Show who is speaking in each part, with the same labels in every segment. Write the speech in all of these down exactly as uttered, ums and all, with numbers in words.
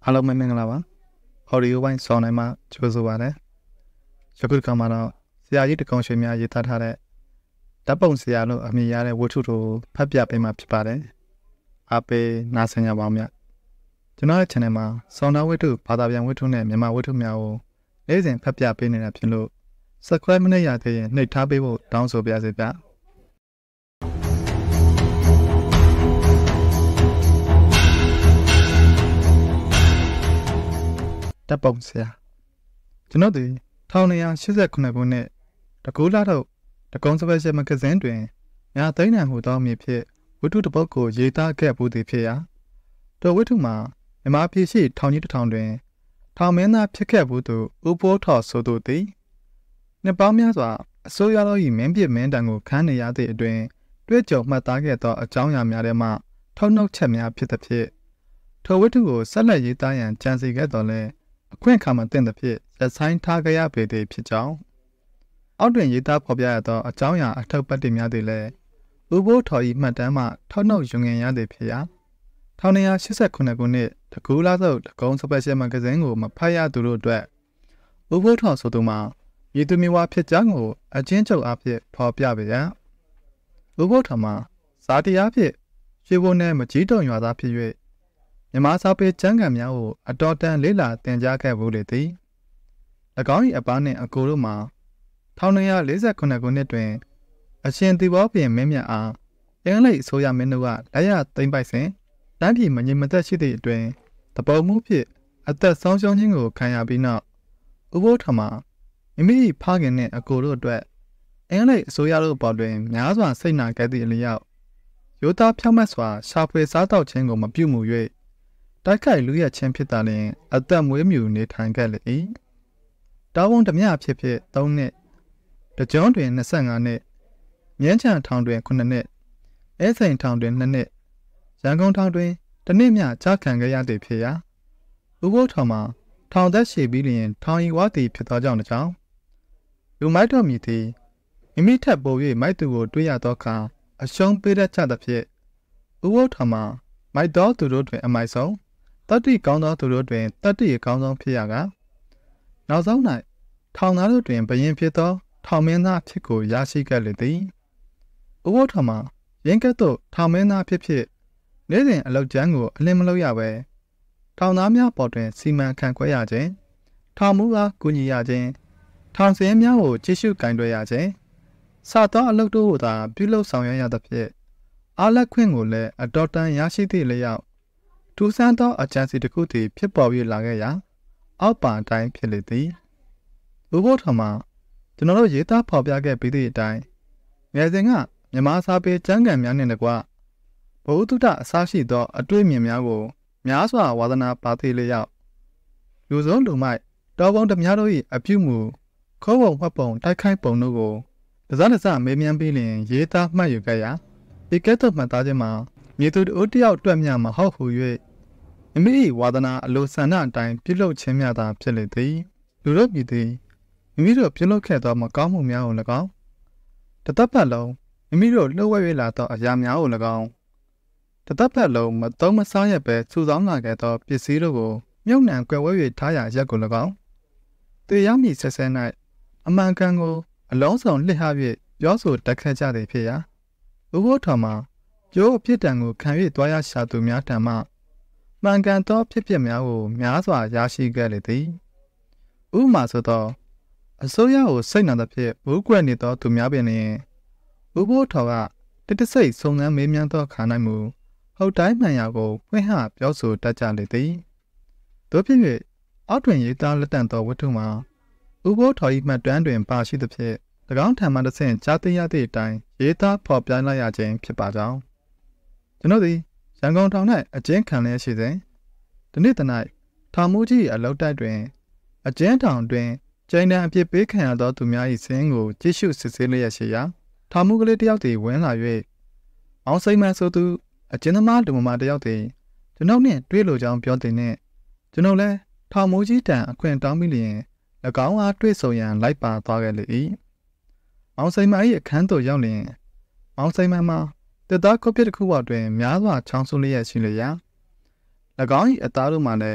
Speaker 1: အားလုံးပဲမင်္ဂလာပါ audio ပိုင်းဆောင်းတိုင်းမှာကြိုဆိုပါရစေယခုတစ်ခါမှာတော့ဆရာကြီးတကောင်ရွှေများရေးသားထားတဲ့ဓာတ်ပုံဆရာလို့အမည်ရတဲ့ဝတ္ထုတို့ဖတ်ပြပေးမှာဖြစ်ပါတယ်အားပေးနားဆင်ကြပါဦးများကျွန်တော်ရဲ့ channel မှာဆောင်းသားဝတ္ထုဘာသာပြန်ဝတ္ထုနဲ့မြန်မာဝတ္ထုများကိုနေ့စဉ်ဖတ်ပြပေးနေတာဖြစ်လို့ subscribe မလုပ်ရသေးရင်နှိပ်ထားပေးဖို့တောင်းဆိုပါရစေဗျာဓာတ်ပုံဆရာကျွန်တော်ဒီ၁၉၈၈ခုနှစ်တကူလာတော့တကုံးစပယ်ရှယ်မဂဇင်းတွင်ညာသိန်းနံဟူသောအမည်ဖြင့်ဝတ္ထုတစ်ပုဒ်ကိုရေးသားခဲ့ပူးသည်ဖြစ်ရာထိုဝတ္ထုမှာမြန်မာပြည်ရှိထောင်ကြီးတစ်ထောင်တွင်ထောင်မင်းသားဖြစ်ခဲ့ဘူးသူဦးပိုးထော်ဆိုသူသည်နှစ်ပေါင်းများစွာအစိုးရတော်၏မင်းပြစ်မင်းတံကိုခန်းနေရသည့်အတွင်တွေ့ကြုံမှတ်သားခဲ့သောအကြောင်းအရာများထဲမှထောက်နှုတ်ချက်များဖြစ်သဖြင့်ထိုဝတ္ထုကိုဆက်လက်ရေးသားရန်ကြံစီခဲ့တော်လဲအခွင့်အခါမှတင့်သဖြင့်ရဆိုင်ထားကြရပေသည်ဖြစ်ကြောင်းအောက်တွင်ရေးသားဖော်ပြရသောအကြောင်းအရာအထောက်ပံ့တွေများသည်လည်းဥပိုးထော်၏မှတ်တမ်းမှထောက်နှုတ်ယူငင်ရသည်ဖြစ်ရာ၁၉၈၈ခုနှစ်တကူလာသုတ်တကုံးစပယ်ရှယ်မဂဇင်းကိုမဖတ်ရသူတို့အတွက်ဥပိုးထော်ဆိုသူမှာရည်သူမြဝဖြစ်ကြောင်းကိုအချင်းချုပ်အားဖြင့်ဖော်ပြပေရဥပိုးထော်မှာဇာတိအားဖြင့်ရွှေဘုံနယ်မကြီးတုံရွာသားဖြစ်၍မြန်မာစာပေကျမ်းဂန်များကိုအတော်တန်လေးလာသင်ကြားခဲ့ဘူးလေသည်၎င်း၏အပားနှင့်အကိုတို့မှာ၁၉၄၈ခုနှစ်တွင်အရှင်သီဘောဘုရင်မင်းမြတ်အားအင်္ဂလိပ်အစိုးရမင်းတို့ကလက်ရသိမ်းပိုက်စဉ်တန်းပြည်မငြိမ်မသက်ရှိသည့်အတွင်တပုံမှုဖြင့်အသက်ဆုံးရှုံးခြင်းကိုခံရပြီးနောက်ဥပိုးထော်မှာမိမိ၏ဖခင်နှင့်အကိုတို့အတွက်အင်္ဂလိပ်အစိုးရတို့ပေါ်တွင်များစွာစိတ်နာခဲ့သည့်အလျောက်ရိုးသားဖြောင့်မတ်စွာရှာဖွေစားတောက်ခြင်းကိုမပြုမှု၍တိုက်ခိုက်လူရဲချင်းဖြစ်တာလျင်အသက်မွေးမြူနေထိုင်ခဲ့လေ၏တာဝန်ဓမြဖြစ်ဖြစ်၃နှစ်တကြွတွင်၂၅နှစ်မြင်းချံထောင်တွင်9နှစ်အဲစိန်ထောင်တွင်2နှစ်ရန်ကုန်ထောင်တွင်တစ်နှစ်မျှကြားခံခဲ့ရသည်ဖြစ်ရာဥပုသ်ထောင်မှာထောင်သက်ရှိပြီးလျင်ထောင်ဤဝါသည်ဖြစ်သောကြောင့်တကြောင်လူမိုက်တော်မူသည်မိမိထက်ပို၍မိုက်သူကိုတွေးရသောအခါအရှုံးပေးတတ်ကြသဖြင့်ဥပုသ်ထောင်မှာမိုက်တော်သူတို့တွင်အမိုက်ဆုံးတတ္တိကောင်းသောသူတို့တွင်တတ္တိအကောင်းဆုံးဖြစ်ရကာနောက်ဆုံး၌ထောင်သားတို့တွင်ဘယင်ဖြစ်သောထောင်မင်းသားဖြစ်ကိုရရှိခဲ့လေသည်ဥပုသ်ထောင်မှာရင်းကဲ့သို့ထောင်မင်းသားဖြစ်ဖြစ်နေ့စဉ်အလောက်ကျန်းကိုအလင်းမလုပ်ရပဲထောင်သားများပေါ်တွင်စီမံခန့်ခွဲရခြင်းထောင်မူအားကူညီရခြင်းထောင်စင်းများကိုကြည့်ရှုကင်တွယ်ရခြင်းစသောအလုပ်တို့ကိုသာပြုလုပ်ဆောင်ရွက်ရသဖြင့်အားလက်ခွင့်ကိုလည်းအတော်တန်ရရှိသည့်လျောက်ထူးဆန်းသောအကြံစီတစ်ခုသည်ဖြစ်ပေါ်၍လာခဲ့ရာအောက်ပါအတိုင်းဖြစ်လေသည်ဥပုသ်ထောင်မှာကျွန်တော်တို့ရေးသားဖော်ပြခဲ့ပြီးသည့်အတိုင်းငယ်စဉ်ကမြန်မာစာပေကျမ်းဂန်များနှင့်တကွဘဝတုဒ္ဒအစရှိသောအတွေ့အမြင်များကိုများစွာဝါသနာပါသေးလျောက်လူစုံလူမိုက်တော်ပုံဓမြတို့၏အပြုမူခေါ်ပုံမှတ်ပုံတိုက်ခိုက်ပုံတို့ကိုတစားတစားမေးမြန်းပြီးလျင်ရေးသားမှတ်ယူခဲ့ရာဒီကဲ့သို့မှတ်သားခြင်းမှာမြေသူတို့တယောက်တွက်မြမဟုတ်ဟု၍မိမိ၏ဝါသနာအလိုဆန္ဒအတိုင်းပြုလုပ်ခြင်းများသာဖြစ်လေသည်လူတို့မြည်သည်မိမိတို့ပြုလုပ်ခဲ့သောမကောင်းမှုများကို၎င်းတသက်ပတ်လုံးမိမိတို့လှုပ်ဝဲ၍လာသောအရာများကို၎င်းတသက်ပတ်လုံးမသုံးမစားရပဲစုဆောင်းလာခဲ့သောပစ္စည်းတို့ကိုမြုပ်နှံကွယ်ဝဲ၍ထားရာရက်ကို၎င်းတေရောက်မည်ဆက်ဆဲ၌အမှန်ကန်ကိုအလုံးစုံလှစ်ဟ၍ပြောဆိုတက်ခဲ့ကြသည်ဖြစ်ရာဥပုသ်ထောင်မှာကျိုးအဖြစ်တံကိုခံ၍တွားရရှာသူများထံမှမှန်ကန်သောဖြစ်ပျက်များကိုများစွာရရှိခဲ့လေသည်ဥပမာဆိုသောအစိုးရကိုစိတ်နာသဖြင့်ဘူးကွက်နေသောသူများပင်လျင်ဥပုသ်ထောင်ကတတဆိတ်စုံစမ်းမေးမြန်းသောခါ၌မူဟုတ်တိုင်းမှန်ရာကိုဖွင့်ဟပြောဆိုတတ်ကြလေသည်သို့ဖြစ်၍အောက်တွင်ရေးသားလက်တန့်သောဝတ္ထုမှာဥပုသ်ထောင်၏မှတ်တမ်းတွင်ပါရှိသဖြင့်၎င်းထံမှတစ်ဆင့်ကြားသိရသည့်အတိုင်းရေးသားဖော်ပြလိုက်ရခြင်းဖြစ်ပါကြောင်းကျွန်ုပ်သည်ရန်ကုန်ထောင်၌အကျဉ်းခံလျက်ရှိစဉ်ဒီနေ့တ၌ထောင်မူကြီးအလောက်တိုက်တွင်အကျဉ်းထောင်တွင်ကျိန်တံအပြစ်ပေးခံရသောသူများ၏စင်းကိုကြည့်ရှုစစ်ဆေးလျက်ရှိရာထောင်မူကလေးတစ်ယောက်သည်ဝင်လာ၍အောင်စိမ့်မှန်ဆိုသူအကျဉ်းသမားလူမမာတစ်ယောက်သည်ကျွန်ုပ်နှင့်တွေ့လိုကြောင်းပြောသည်နှင့်ကျွန်ုပ်လည်းထောင်မူကြီးတံအခွင့်တောင်းပြီးလျင်၎င်းအားတွေ့ဆုံရန်လိုက်ပါသွားခဲ့လေ၏အောင်စိမ့်မှန်၏အခန်းသို့ရောက်လျင်အောင်စိမ့်မှန်မှာတစ်သားကုတ်ပြစ်တစ်ခုပေါ်တွင်များစွာချောင်းဆူလျက်ရှိလျက်၎င်း၏အသားတို့မှလည်း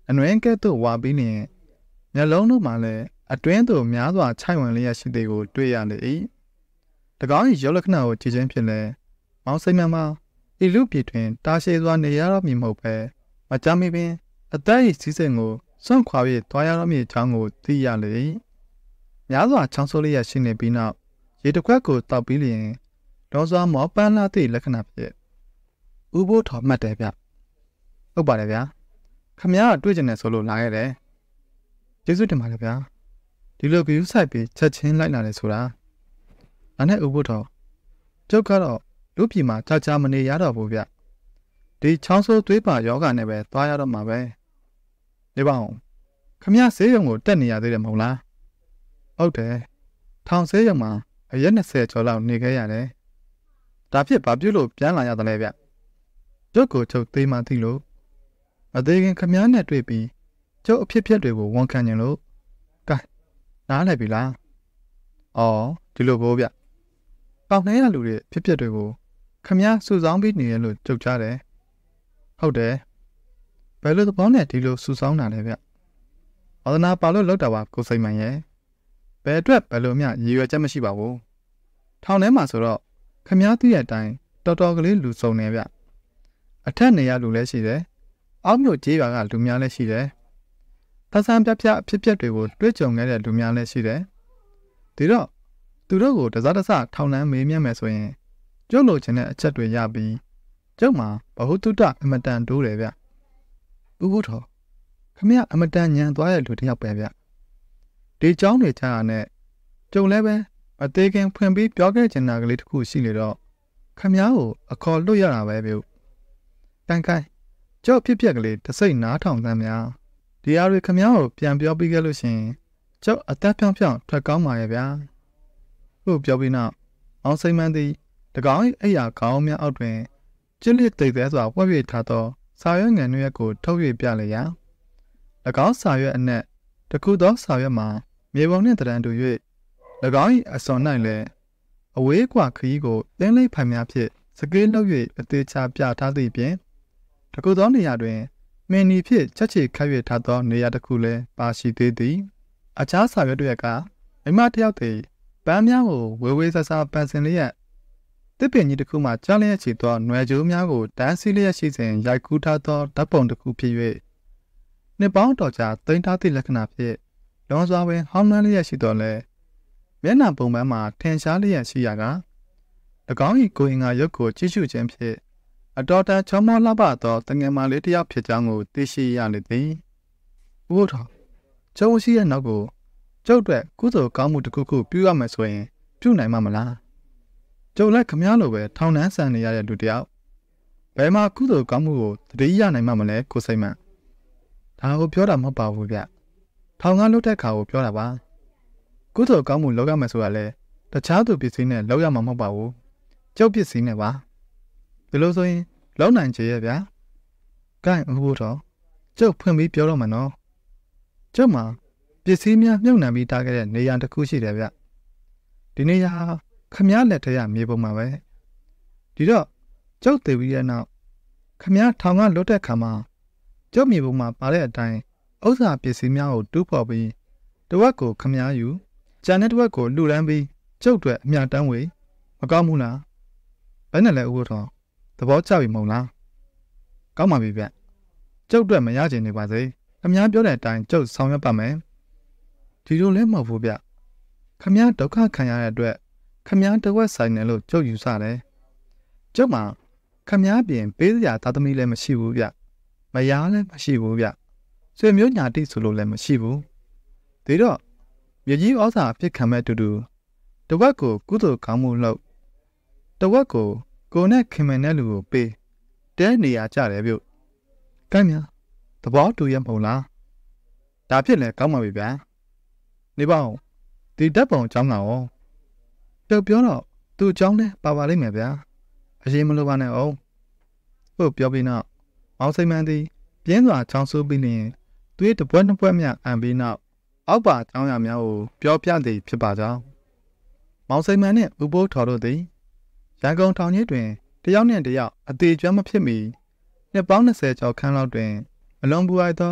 Speaker 1: အနွမ်းကဲ့သို့ဝါပြီးလျင်မျက်လုံးတို့မှလည်းအတွင်းသို့များစွာခြိုက်ဝင်လျက်ရှိသည်ကိုတွေ့ရလေ၏၎င်း၏ရုပ်လက္ခဏာကိုကြည့်ခြင်းဖြင့်လည်းမောင်စိမံမှာဤလူပြည်တွင်တာရှည်စွာနေရတော့မည်မဟုတ်ပဲမကြမီပင်အသက်၏စီးစိမ်ကိုစွန့်ခွာ၍သွားရတော့မည်အကြောင်းကိုသိရလေ၏များစွာချောင်းဆိုးလျက်ရှိနေပြီးနောက်ရေတစ်ခွက်ကိုတောက်ပြီးလျင်လောစွာမောပန်းလာသည့်လက္ခဏာဖြင့်ဥပိုးထော်မှတ်တယ်ဗျဟုတ်ပါတယ်ဗျာခမည်းကတွေ့ကျင်တယ်ဆိုလို့လာခဲ့တယ်ကျေးဇူးတင်ပါတယ်ဗျာဒီလိုဂရုစိုက်ပြီးချက်ချင်းလိုက်လာတယ်ဆိုတာဒါနဲ့ဥပိုးထော်ကျုပ်ကတော့လူပြည်မှာကြာကြာမနေရတော့ဘူးဗျဒီချောင်းဆိုးသွေးပါယောဂနဲ့ပဲသွားရတော့မှာပဲနေပါအောင်ခမည်းဆေးရုံကိုတက်နေရသေးတယ်မဟုတ်လားဟုတ်တယ်ထောင်ဆေးရုံမှာအရက်၂၀ကျော်လောက်နေခဲ့ရတယ်ဒါဖြစ်ဘာဖြစ်လို့ပြန်လာရတယ်လဲဗျကျုပ်ကိုချုပ်သေးမှသိလို့အသေးခင်ခမည်းနဲ့တွေ့ပြီးကျုပ်အဖြစ်ဖြစ်တွေကိုဝန်ခံကြလို့ကဲနားလည်ပြီလားအော်ဒီလိုဘောဗျပေါင်နှဲရလူတွေဖြစ်ဖြစ်တွေကိုခမည်းစုဆောင်းပြီးနေရလို့ကြုတ်ကြတယ်ဟုတ်တယ်ဘယ်လိုသဘောနဲ့ဒီလိုစုဆောင်းတာလဲဗျဝါသနာပါလို့လောက်တာပါကိုစိမ့်မှန်ရဲ့ဘယ်အတွက်ဘယ်လိုမှရည်ရွယ်ချက်မရှိပါဘူးထောင်ထဲမှာဆိုတော့ခမည်းသိတဲ့အတိုင်းတော်တော်ကလေးလူစုံနေဗျအထက်နေရလူလည်းရှိတယ်အောက်မြို့ကျေးရွာကလူများလည်းရှိတယ်သဆန်းပြပြအဖြစ်ဖြစ်တွေကိုတွေ့ကြုံခဲ့တဲ့လူများလည်းရှိတယ်ဒီတော့သူတို့ကိုတစားတစထောင်နှံမေးမြန်းမယ်ဆိုရင်ကျုပ်လိုချင်တဲ့အချက်တွေရပြီးကျုပ်မှာဘဟုတုတအမတန်တိုးတယ်ဗျဥပုထောခမရအမတန်ညံသွားတဲ့လူတစ်ယောက်ပဲဗျဒီเจ้าတွေချာနဲ့ကျုံလည်းပဲအသေးခင်ဖွင့်ပြီးပြောခဲ့ချင်တာကလေးတစ်ခုရှိနေတော့ခမရကိုအခေါ်လွတ်ရတာပဲဗျတန်ခိုင်းကျုပ်ဖြစ်ပြက်ကလေးတစိမ့်နားထောင်သမ်းများဒီအားတွေခမရကိုပြန်ပြောပြီးခဲ့လို့ရှိရင်ကျုပ်အသက်ဖြောင်းဖြောင်းထွက်ကောင်းပါရဲ့ဗျာဟုတ်ပြောပြီးနောက်အောင်စိမ့်မှန်းသည်တကောင်၏အိယာခေါင်းများအောက်တွင်ကျစ်လက်တိတ်သေးစွာဝှက်၍ထားသောစာရွက်ငယ်နှွက်ကိုထုတ်၍ပြလျာ၎င်းစာရွက်အနက်တခုသောစာရွက်မှာမြေပုံနှင့်တရံတူ၍၎င်း၏အစွန်၌လည်းအဝေးကွာခရီးကိုသင်းလိပ်ဖိုင်များဖြင့်စကေးလုပ်၍အသေးချာပြထားသည့်ပြင်တခုသောနေရာတွင်မင်းနီဖြင့်ချက်ချေခတ်၍ထားသောနေရာတစ်ခုလည်းပါရှိသေးသည်အခြားစာရွက်တွေကမိမတစ်ယောက်သည်ပန်းများကိုဝေဝေးဆဆပန်းစင်လျက်တစ်ပင်ကြီးတစ်ခုမှကြားလျက်ချီသောနွယ်ကြိုးများကိုတန်းစီလျက်ရှိစဉ်ရိုက်ကူးထားသောဓာတ်ပုံတစ်ခုဖြစ်၍နှစ်ပေါင်းတော်ကြာသိမ်းထားသည့်လက္ခဏာဖြင့်လွန်စွာပင်ဟောင်းနှမ်းလျက်ရှိတော်လဲမျက်နှာပုံပန်းမှာထင်ရှားလျက်ရှိရာက၎င်း၏ကိုယ်အင်္ဂါရုပ်ကိုကြည့်ရှုခြင်းဖြင့်အတော်တန်ချောမောလှပသောတငယ်မလေးတစ်ယောက်ဖြစ်ကြောင်းကိုသိရှိရလေသည်ဥပုထောကျုပ်ရှိရဲ့နောက်ကိုကျုပ်အတွက်ကုသိုလ်ကောင်းမှုတစ်ခုခုပြုရမယ်ဆိုရင်ပြုနိုင်မှာမလားကျုပ်လည်းခမည်းလိုပဲထောင်နှန်းဆန်နေရတဲ့လူတစ်ယောက်ဘယ်မှာကုသိုလ်ကောင်းမှုကိုတတိယနိုင်မှာမလဲကိုစိမ့်မှန်ဒါကိုပြောတာမဟုတ်ပါဘူးဗျထောင်ကလွတ်တဲ့ခါကိုပြောတာပါကုသိုလ်ကောင်းမှုလုပ်ရမယ်ဆိုတာလဲတခြားသူပစ္စည်းနဲ့လုပ်ရမှာမဟုတ်ပါဘူးကျုပ်ပစ္စည်းနဲ့ပါဒီလိုဆိုရင်လုံနိုင်ချေရဲ့ဗျာကဲဥပုထောကျုပ်ဖွင့်ပြီးပြောတော့မယ်နော်ကျုပ်မှာပစ္စည်းများမြုပ်နှံပြီးထားခဲ့တဲ့နေရာတစ်ခုရှိတယ်ဗျဒီနေရာခမည်းလက်ထရမြေပုံမှာပဲဒီတော့ကျုပ်တည်ပြီးတဲ့နောက်ခမည်းထောင်ကလွတ်တဲ့ခါမှာကျုပ်မြေပုံမှာပါတဲ့အတိုင်းဥစ္စာပစ္စည်းများကိုတူးဖော်ပြီးတဝက်ကိုခမည်းယူကျန်တဲ့တဝက်ကိုလှူဒန်းပြီးကျုပ်အတွက်အမြတမ်းဝေမကောင်းဘူးလားဘယ်နဲ့လဲဥပုထောသဘောကျပြီမဟုတ်လားကောင်းပါပြီဗျကျုပ်အတွက်မရချင်နေပါစေခမည်းပြောတဲ့အတိုင်းကျုပ်ဆောင်ရွက်ပါမယ်ဒီလိုလည်းမဟုတ်ဘူးဗျခမည်းဒုက္ခခံရတဲ့အတွက်ခမည်းတဝက်ဆိုင်တယ်လို့ကျုပ်ယူဆတယ်ကျုပ်မှာခမည်းပြင်ပေးစရာသားသမီးလည်းမရှိဘူးဗျမယားလည်းမရှိဘူးဗျဆွေမျိုးညာတိဆိုလို့လည်းမရှိဘူးဒါတော့မြေကြီးဩဇာအဖြစ်ခံမဲ့တူတူတဝက်ကိုကုသိုလ်ကောင်းမှုလုပ်တဝက်ကိုကိုနဲ့ခင်မင်တဲ့လူကိုပေးတဲနေရကြတယ်ဗျ။ကိုင်းများသဘောတူရမဟုတ်လား။ဒါဖြစ်လဲကောင်းပါပြီဗျာ။နေပါဦးဒီဓာတ်ပုံအကြောင်းကရောပြုတ်ပြောတော့သူ့အကြောင်းနဲ့ပါပါလိမ့်မယ်ဗျာ။အရင်မလိုပါနဲ့အောင်။ဟုတ်ပြောပြီးနောက်မောင်စိမ့်မန်းသည်ပြင်းစွာချောင်းဆိုးပြီးလျင်သူ့တပွက်နှစ်ပွက်မြအံပြီးနောက်အောက်ပါအကြောင်းအရာများကိုပြောပြသည်ဖြစ်ပါကြောင်းမောင်စိမ့်မန်းနှင့်ဥပိုးထော်တို့သည်ရန်ကုန်ထောင်ကြီးတွင်တယောက်နှင့်တယောက်အသေးကျွမ်းမဖြစ်မီနှစ်ပေါင်း၂၀ကျော်ခန့်လောက်တွင်အလွန်ပူအိုက်သော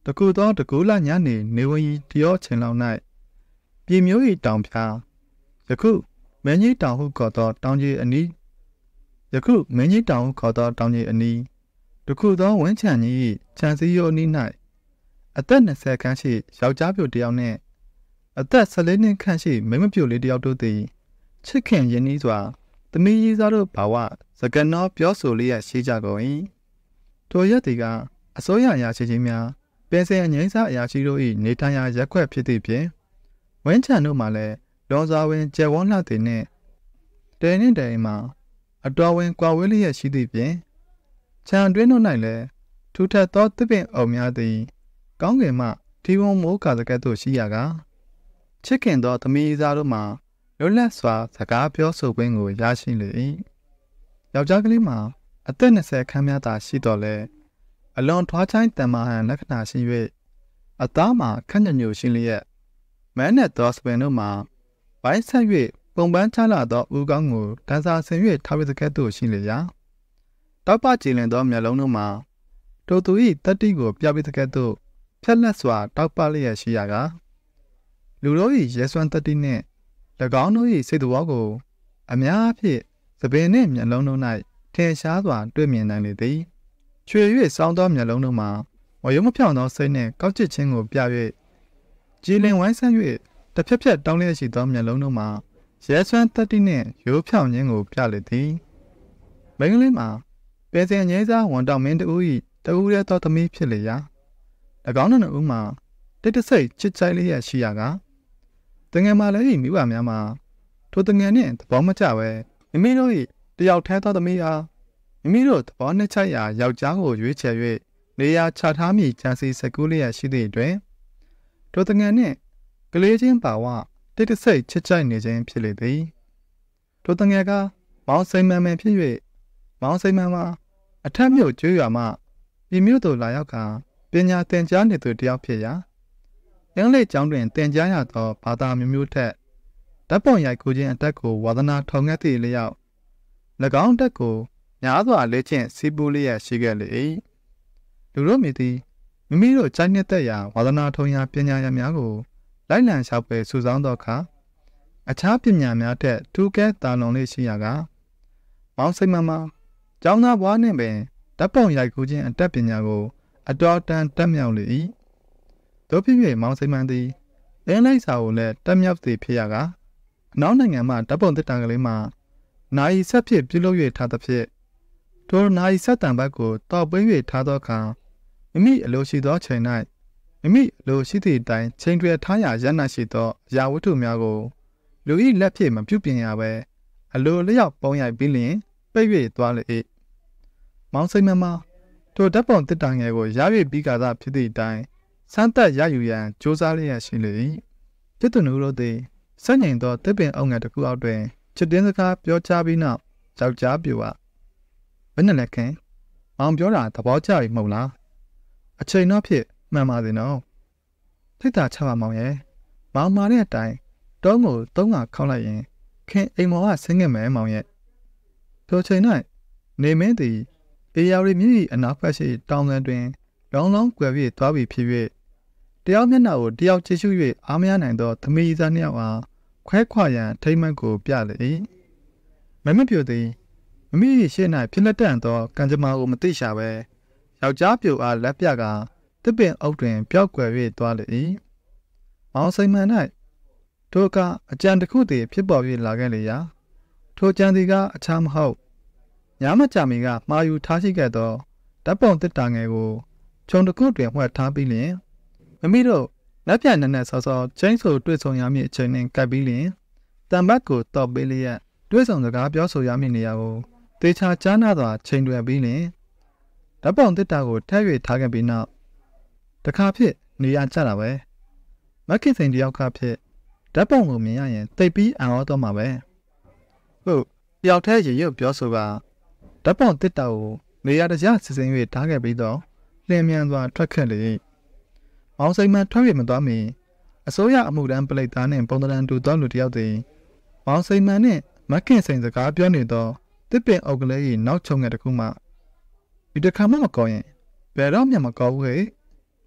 Speaker 1: တကူသောတကူလာညနေနေဝင်ကြီးတရောချိန်လောက်၌ပြည်မျိုး၏တောင်ဖျားယခုမင်းကြီးတောင်ဟုခေါ်သောတောင်ကြီးအနီးယခုမင်းကြီးတောင်ဟုခေါ်သောတောင်ကြီးအနီးတခုသောဝင်းချန်ကြီးခြံစည်းရိုးအနီး၌အသက်နှစ်ဆယ်ခန့်ရှိယောက်ျားပြိုတစ်ယောက်နှင့်အသက်ဆယ်လေးနှစ်ခန့်ရှိမိန်းမပြိုလေးတစ်ယောက်တို့သည်ချစ်ခင်ရင်းနှီးစွာသမီးကြီးစားတို့ဘာဝစကနောပြောဆိုလျက်ရှိကြကုန်၏ထိုရက်သည်ကအစိုးရအရာရှိကြီးများပင်စင်အငိမ့်စားအရာရှိတို့၏နေထိုင်ရာရက်ခွက်ဖြစ်သည့်ဖြင့်ဝင်းချန်တို့မှလည်းလွန်စွာဝင်ကျယ်ဝန်းလှသည်နှင့်တဲနှင့်တဲမှာအတော်ဝင်ကွာဝေးလျက်ရှိသည့်ဖြင့်ခြံတွင်းတို့၌လည်းထူထပ်သောသစ်ပင်အုံများသည်ကောင်းကင်မှထီဝုံမိုးကာစကဲ့သို့ရှိရာကချစ်ခင်သောသမီးစားတို့မှလွတ်လပ်စွာစကားပြောဆိုခွင့်ကိုရရှိလေ၏ယောက်ျားကလေးမှာအသက်နှစ်ဆယ်ခန့်များသာရှိတော်လဲအလွန်ထွားချိုင်းတန်မာဟန်လက္ခဏာရှိ၍အသားမှာခန့်ညညိုရှိလျက်မန်းနဲ့သောစပင်တို့မှာဘိုင်းဆက်၍ပုံပန်းချလာသောဦးကောင်းကိုတန်းစာဆင်၍ထားဝိစကဲ့သို့ရှိလေရာတောက်ပကြည်လင်သောမျက်လုံးတို့မှာထိုသူ၏တတိကိုပြပိစကဲ့သို့ဖြက်လက်စွာတောက်ပလျက်ရှိရာကလူတို့၏ရဲစွမ်းတတိနှင့်၎င်းတို့၏စိတ်တော်ကိုအများအဖြစ်သပင်နှင့်မျက်လုံးတို့၌ထင်ရှားစွာတွေ့မြင်နိုင်လေသည်ချွေ၍စောင်းသောမျက်လုံးတို့မှာဝရုံမဖြောင်သောစိတ်နှင့်ကောက်ကျစ်ခြင်းကိုပြ၍ကြည်လင်ဝိုင်းဆန်း၍တစ်ဖြက်ဖြက်တောင်းလျက်ရှိသောမျက်လုံးတို့မှာရဲစွမ်းတတိနှင့်ရိုးဖြောင်ခြင်းကိုပြလေသည်မိန်းကလေးမှာပင်စင်ငိမ့်စားဝန်တောင်မင်းတူ၏တူရဲသောသမီးဖြစ်လေရာ၎င်းတို့နှစ်ဦးမှာတိတ်တဆိတ်ချစ်ကြိုက်လျက်ရှိရာကတငယ်မလည်း၏မိဘများမှာထိုတငယ်နှင့်သဘောမကျပဲမိမိတို့၏တယောက်ထဲသောသမီးအားမိမိတို့သဘောနှစ်ချိုက်ရာယောက်ျားကိုရွေးချယ်၍နေရာချထားမိကြံစီစကူးလျက်ရှိသည့်တွင်ထိုတငယ်နှင့်ကလေးချင်းပါဝတိတ်တဆိတ်ချစ်ကြိုက်နေခြင်းဖြစ်လေသည်ထိုတငယ်ကမောင်စိမ်မန်မန်ဖြစ်၍မောင်စိမ်မန်မှာအထက်မြို့ကျွေးရွာမှပြည်မြို့သို့လာရောက်ကပညာသင်ကြားနေသူတယောက်ဖြစ်ရာအင်္ဂလိပ်ကျောင်းတွင်သင်ကြားရသောဘာသာမျိုးမျိုးထက်ဓာတ်ပုံရိုက်ကူးခြင်းအတက်ကိုဝါသနာထောင်ငက်သည့်လျောက်၎င်းတက်ကိုများစွာလေ့ကျင့်စီးပူးလျက်ရှိခဲ့လေ၏လူတို့မြည်သည်မိမိတို့ကြိုက်နှစ်သက်ရာဝါသနာထုံရာပညာရများကိုလိုက်လံလျှောက်ပဲစုဆောင်းသောအခါအခြားပညာများထက်ထူးကဲတာလွန်လေးရှိရာကမောင်စိမ်မမှာကျောင်းသားဘွားနှင့်ပင်ဓာတ်ပုံရိုက်ကူးခြင်းအတက်ပညာကိုအတော်တန်တက်မြောက်လေ၏တို့ဖြစ်၍မောင်စိမ်မန်သည်အင်းလိုက်စာကိုလည်းတက်မြောက်သည်ဖြစ်ရာကအနောက်နိုင်ငံမှဓာတ်ပုံတစ်တံကလေးမှာနိုင်ဆက်ဖြစ်ပြုလုပ်၍ထားသဖြင့်ထိုနိုင်ဆက်တံဘက်ကိုတောက်ပေး၍ထားသောအခါမိမိအလိုရှိသောချိန်၌မိမိအလိုရှိသည့်အတိုင်းချိန်တွယ်ထားရာရဏရှိသောအရာဝတ္ထုများကိုလူ၏လက်ဖြင့်မပြုပြင်ရဘဲအလိုလျောက်ပုံရိုက်ပြီးလျင်ပိတ်၍သွားလေ၏မောင်စိမ်မမှာထိုဓာတ်ပုံတစ်တံငယ်ကိုရ၍ပြီးကားသာဖြစ်သည့်အတိုင်းစမ်းသက်ရယူရန်ကြိုးစားလျက်ရှိလေ၏จิตသူတို့သည်စက်ငိန်သောတစ်ပင်အုံငယ်တစ်ခုအောက်တွင်ချစ်တင်းစကားပြောချပြီးနောက်ယောက်ျားပြူကဘယ်နဲ့လဲခင်မောင်ပြောတာသဘောကျပြီမဟုတ်လားအချိန်တော့ဖြစ်မှန်ပါစေနော်ထိတ်တာချပါမောင်ရဲ့မောင်မာတဲ့အတိုင်းတုံးကိုသုံးခါခောက်လိုက်ရင်ခင်အိမ်မောင်ကဆင်းခဲ့မယ်မောင်ရဲ့ထိုချိန်၌နေမင်းသည်အေယာရီမြည်အနောက်ဘက်ရှိတောင်တန်းတွင်လောင်းလောင်းကွယ်ပြီးသွားပြီဖြစ်၍တယောက်မျက်နှာကိုတယောက်ချစ်ရှု၍အားမရနိုင်သောသမီးသားနှစ်ယောက်အားခွဲခွာရန်ထိမ့်မှတ်ကိုပြလေ၏မမပြိုသည်မမိရှေ့၌ဖြစ်လက်တန့်သောကံကြမ္မာကိုမသိရှာပဲယောက်ျားပြိုအားလက်ပြကတစ်ပင်အုပ်တွင်ပျောက်ကွယ်၍သွားလေ၏မောင်စိမ်မန်၌ထိုကအကြံတစ်ခုတည်းဖြစ်ပေါ်၍လာခဲ့လေရာထိုကြံသည်ကအခြားမဟုတ်ညမကြမီကမှာယူထားရှိခဲ့သောဓာတ်ပုံတစ်တာငယ်ကိုခြုံတစ်ခုတွင်ဝှက်ထားပြီးလျင်မမိတို့လက်ပြနက်နက်ဆောဆောချင်းဆိုတွေ့ဆုံရမည့်အချိန်နှင့်ကပ်ပြီးလျင်တံဘတ်ကိုတောက်ပေးလျက်တွေ့ဆုံစကားပြောဆိုရမည့်နေရာကိုတေချာကြားနာစွာချိန်တွယ်ပြီးလျင်ဓာတ်ပုံတစ်တာကိုထည့်၍ထားခဲ့ပြီးနောက်တခါဖြစ်နေရကြတာပဲမက်ခင်စိန်တယောက်ကဖြစ်ဓာတ်ပုံကိုမြင်ရရင်တိတ်ပြီးအံ့ဩတော့မှာပဲဟုတ်တယောက်တည်းရေရုပ်ပြောဆိုကဓာတ်ပုံတစ်တာကိုနေရာတကြားစစ်စင်၍ထားခဲ့ပြီးတော့လျင်မြန်စွာထွက်ခဲ့လေမောင်စိမ်မထွက်၍မသွားမီအစိုးရအမှုတန်းပလိတ်သားနှင့်ပုံသဏ္ဍာန်တူသောလူတစ်ယောက်သည်မောင်စိမ်မနှင့်မက်ခင်စိန်စကားပြောနေသောတစ်ပင်အုပ်ကလေး၏နောက်ချုံငယ်တစ်ခုမှဒီတစ်ခါမှမကောင်းရင်ဘယ်တော့မှမကောင်းဘူးဟဲ့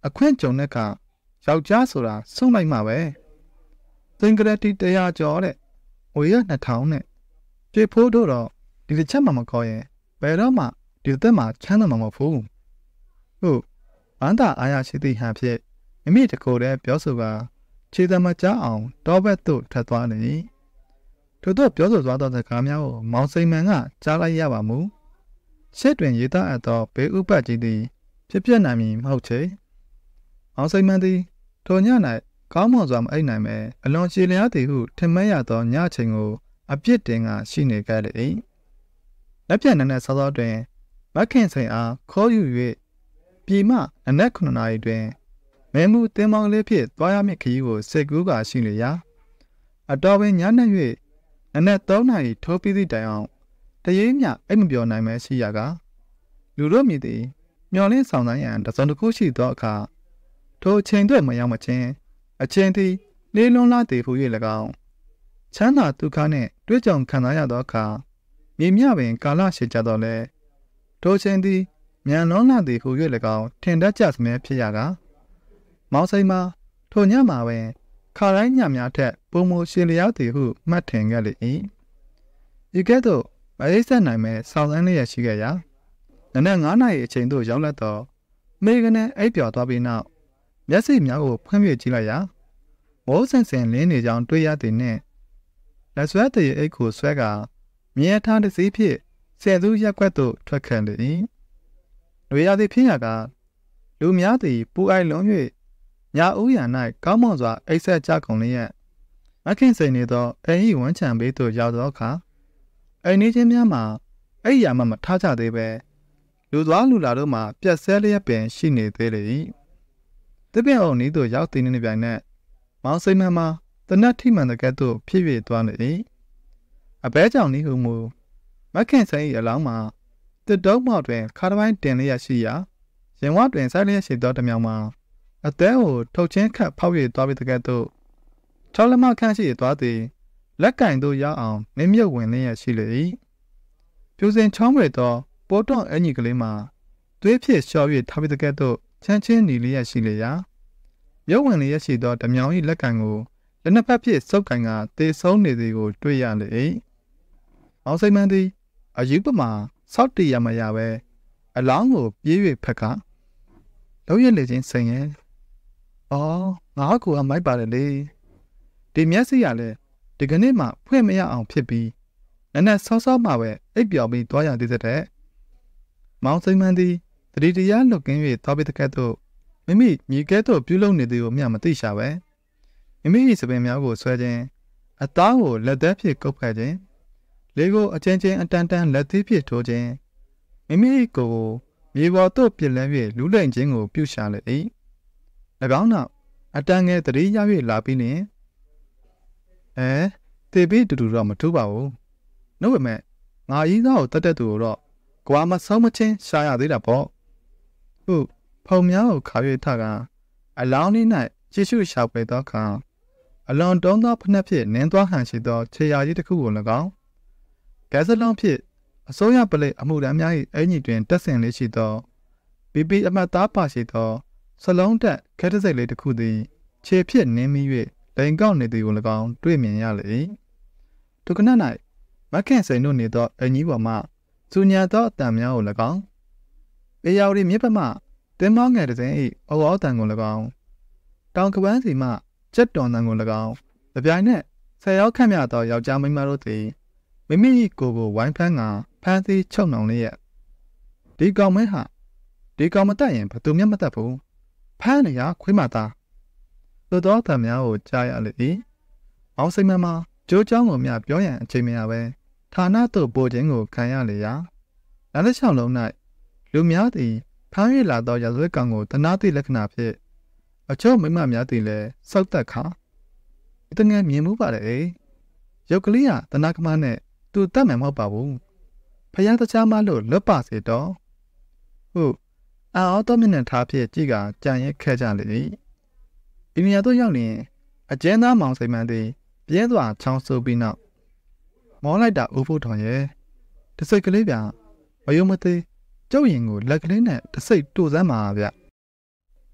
Speaker 1: အခွင့်ကြုံတဲ့အခါယောက်ျားဆိုတာဆုံးလိုက်မှာပဲသင်္ကရတိတရားကျော်တဲ့ဝေရနှစ်ထောင်နဲ့ပြေဖိုးတို့တော့ဒီတစ်ချက်မှမခေါ်ရင်ဘယ်တော့မှဒီသက်မှာချမ်းသာမှာမဟုတ်ဘူးဟုတ်ဘန္တာအာရရှိသည့်ဟန်ဖြစ်မိမိတကိုယ်တည်းပြောဆိုကခြေသမကြားအောင်တောဘက်သို့ထပ်သွားနေထို့သောပြောဆိုသွားသောစကားများကိုမောင်စိန်မန်ကကြားလိုက်ရပါမူရှစ်တွင်ရေးသားအပ်သောဘေးဥပတ်ကြီးသည်ဖြစ်ပြနိုင်မည်မဟုတ်ချေမောင်စိန်မန်သည်ထိုည၌ကောင်းမွန်စွာမအိပ်နိုင်ပဲအလွန်ရှည်လျားသည်ဟုထင်မှတ်ရသောညချိန်ကိုအပြစ်တင်ကရှိနေကြလေ၏လက်ပြတ်နက်နက်စောစောတွင်မခင်စိန်အားခေါ်ယူ၍ပြည်မှနနက်ခုနှစ်နာရီတွင်မဲမှုတင်မောင်လေးဖြင့်သွားရမည့်ခရီးကိုစိတ်ကူးကရှိလေရာအတော်ပင်ညနေ၍နနက်သုံးနာရီထိုးပြီးသည့်တိုင်အောင်တရေမြအိမ်မပြောနိုင်မဲရှိရကလူတို့မြည်သည်မျော်လင့်ဆောင်တိုင်းရန်တစုံတစ်ခုရှိသောအခါထိုအချိန်တွေမရောက်မချင်းအချိန်သည်လေးလွန်လာသည်ဟု၍၎င်းချမ်းသာဒုက္ခနှင့်တွေ့ကြုံခံစားရသောအခါမြေမြပင်ကာလရှည်ကြတော့လဲထိုချိန်သည်မြန်လွန်လာသည်ဟု၍၎င်းထင်တတ်ကြစမြဲဖြစ်ရကမောင်စိန်မှာထိုညမှာပင်ခါတိုင်းညများထက်ပုံမရှည်လျားသည်ဟုမှတ်ထင်ခဲ့လေ၏ဤကဲ့သို့မအိပ်ဆက်နိုင်မဲဆောင်းစမ်းလျက်ရှိခဲ့ရာနနက်ငါးနာရီအချိန်သို့ရောက်လာတော့မိကနေအိပ်ပျော်သွားပြီးနောက်မျက်စိများကိုဖွင့်ပြကြည့်လိုက်ရာမိုးဆင်ဆင်လင်းနေကြောင်းတွေ့ရသည်နှင့်လက်ဆွဲတည်းအိတ်ကိုဆွဲကမြဲထားတစ်စီးဖြင့်ဆယ်သူရက်ွက်သို့ထွက်ခဲ့လေ၏လူရသည်ဖြစ်ရကလူများသည်ပူအိုက်လုံး၍ညာဥယျာ၌ကောင်းမွန်စွာအိပ်ဆက်ကြကုန်လျက်မခင်စိန်နေသောအိမ်၏ဝန်းချံဘေးသို့ရောက်သောအခါအိမ်နေချင်းများမှာအိယာမှမထားကြသေးပဲလူသွားလူလာတို့မှာပြက်ဆဲလျက်ပင်ရှိနေသေးလေ၏တပြည့်အောင်ဤသို့ရောက်သည်နှင့်ပြိုင်နက်မောင်စိန်မှန်မှာတနတ်ထိမှန်တဲ့ကဲ့သို့ဖြစ်၍သွားလေ၏အဘဲကြောင့်ဤဟုမူမခင်စိန်၏အလောင်းမှာတစ်တုံးမောက်တွင်ခါတစ်ပိုင်းတင်လျက်ရှိရာရင်ဝတွင်ဆိုင်လျက်ရှိသောတမြောင်မှာအသေးကိုထုတ်ချင်းခတ်ဖောက်၍သွားပြီးတဲ့ကဲ့သို့ချောင်းလမခန့်ရှိသွားသည်လက်ကင်သို့ရောက်အောင်နင်းမြုပ်ဝင်လျက်ရှိလေ၏ပြူစင်ချောင်းဝဲသောပိုးတွန့်အညီကလေးမှာသွေးဖြစ်လျှော်၍ထားပြီးတဲ့ကဲ့သို့ချမ်းချင်းနီလျက်ရှိလေရာမြုပ်ဝင်လျက်ရှိသောတမြောင်၏လက်ကင်ကိုလက်နှစ်ဖက်ဖြင့်စုပ်ကင်ကတေဆုံးနေသည်ကိုတွေ့ရလေ၏အောင်စိန်မန်းသည်အယူပမာစောက်တရမရပဲအလောင်းကိုပြေး၍ဖက်ကလုံးရလေချင်းစိန်ရဲ့အော်ငါကူအမိုက်ပါတယ်လေဒီမျက်စိရလဲဒီကနေ့မှဖွင့်မရအောင်ဖြစ်ပြီးနက်နက်ဆောဆောမှပဲအိပ်ပျော်ပြီးသွားရသေးတဲ့မောင်စိန်မန်းသည်တတိတရားလွတ်ကင်း၍သွားပြီးတဲ့ကဲ့သို့မိမိမြေကဲ့သို့ပြုလုပ်နေသည်ကိုမျှမသိရှာပဲမိမိ၏စပင်များကိုဆွဲခြင်းအသားကိုလက်သက်ဖြင့်ကုပ်ဖက်ခြင်းလေကိုအချင်းချင်းအတန်တန်လက်သေးဖြင့်ထိုးခြင်းမိမိ၏ကိုယ်ကိုမြေပေါ်သို့ပြစ်လဲ၍လူလိမ်ခြင်းကိုပြုရှာလေ၏၎င်းနောက်အတန်ငယ်တတိရ၍လာပြီးနှင့်အဲတေပြီးတူတူတော့မထူးပါဘူးနှုတ်ပေမဲ့ငါကြီးသားကိုတတ်တဲ့သူကိုတော့ကွာမဆုံးမချင်းရှာရသေးတာပေါ့ဟုတ်ဖုံများကိုခါ၍ထကအလောင်းလေး၌ခြေရှုရှာပွေသောအခါအလွန်တုံးသောဖနှက်ဖြင့်နင်းသွားဟန်ရှိသောခြေရာကြီးတစ်ခုကို၎င်းဂက်စလုံးဖြင့်အစိုးရပလိအမှုတမ်းများ၏အင်ကြီးတွင်တက်ဆင်လေးရှိသောဘီပီအမတ်သားပါရှိသောစလုံးတက်ခဲတစိတ်လေးတစ်ခုသည်ခြေဖြင့်နင်းမိ၍လိန်ကောက်နေသည်ကို၎င်းတွေ့မြင်ရလေ၏ထိုကန၌မခင်စိန်တို့နေသောအင်ကြီးပေါ်မှစူညာသောအတန်များကို၎င်းအေယာဝတီမြစ်ပမှတင်းမောင်းငယ်တစ်စင်း၏အဝေါ်တန်ကို၎င်းတောင်ကပန်းစီမှကြက်တော်တန်ကို၎င်းကြပြိုင်နှင့်ဆယ်ရောက်ခန့်မြသောယောက်ျားမိန်းမတို့သည်မိမိ၏ကိုယ်ကိုဝိုင်းဖမ်းကဖမ်းဆီးချုပ်နှောင်လျက်ဒီကောင်မဲဟာဒီကောင်မတတ်ရင်ဘသူမျက်မတတ်ဘူးဖမ်းနေရခွေးမသားသို့သောတန်များကိုကြားရလေ၏မောင်စိန်မမှာကြိုးချောင်းကိုမြပြောရန်အချိန်မရပဲဌာနသို့ပို့ခြင်းကိုခံရလေရာလမ်းတစ်လျှောက်လုံး၌လူများသည်ဖမ်း၍လာသောရာဇဝတ်ကောင်ကိုတနာသည့်လက္ခဏာဖြင့်အချို့မိမများသည်လည်းစောက်သက်ခါတငယ်မြင်မှုပါတယ်ရုပ်ကလေးဟာတနာကမနဲ့သူတတ်မယ်မဟုတ်ပါဘူးဖယားတခြားမလို့လွတ်ပါစေတော့ဟုတ်အာအော်တော်မျက်နှာထားဖြင့်ကြည့်ကကြံရဲခဲ့ကြလေ၏အိန္ဒိယသို့ရောက်လျင်အကျဉ်းသားမောင်စိန်မန်းသည်ပြင်းစွာချောင်းဆိုးပြီးနောက်မောလိုက်တာဦးဖို့ထောင်ရဲ့တစိတ်ကလေးပြန်မယုံမသေးကျုပ်ရင်ကိုလက်ကလေးနဲ့တစိတ်တို့စမ်းပါဗျခ